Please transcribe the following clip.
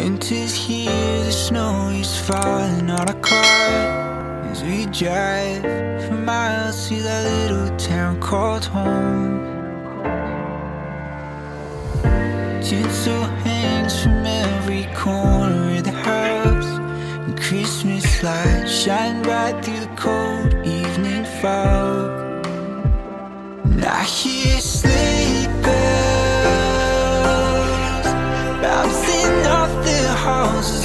Winter's here, the snow is falling on our car as we drive for miles to that little town called home. Tinsel hangs from every corner of the house, and Christmas lights shine bright through the cold evening fog. And I hear sleigh bells bouncing off the halls